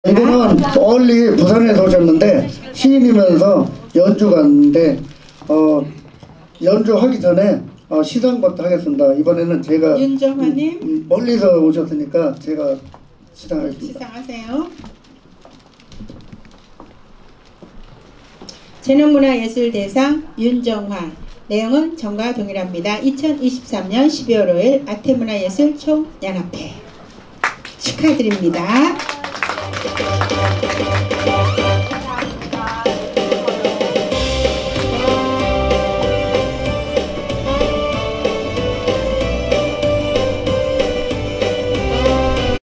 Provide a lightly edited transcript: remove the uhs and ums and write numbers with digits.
이분은 멀리 부산에서 오셨는데 시인이면서 연주가인데 연주하기 전에 시상부터 하겠습니다. 이번에는 제가 윤정환님 멀리서 오셨으니까 제가 시상하겠습니다. 시상하세요. 재능문화예술대상 윤정환. 내용은 전과 동일합니다. 2023년 12월 5일 아태문화예술 총연합회 축하드립니다.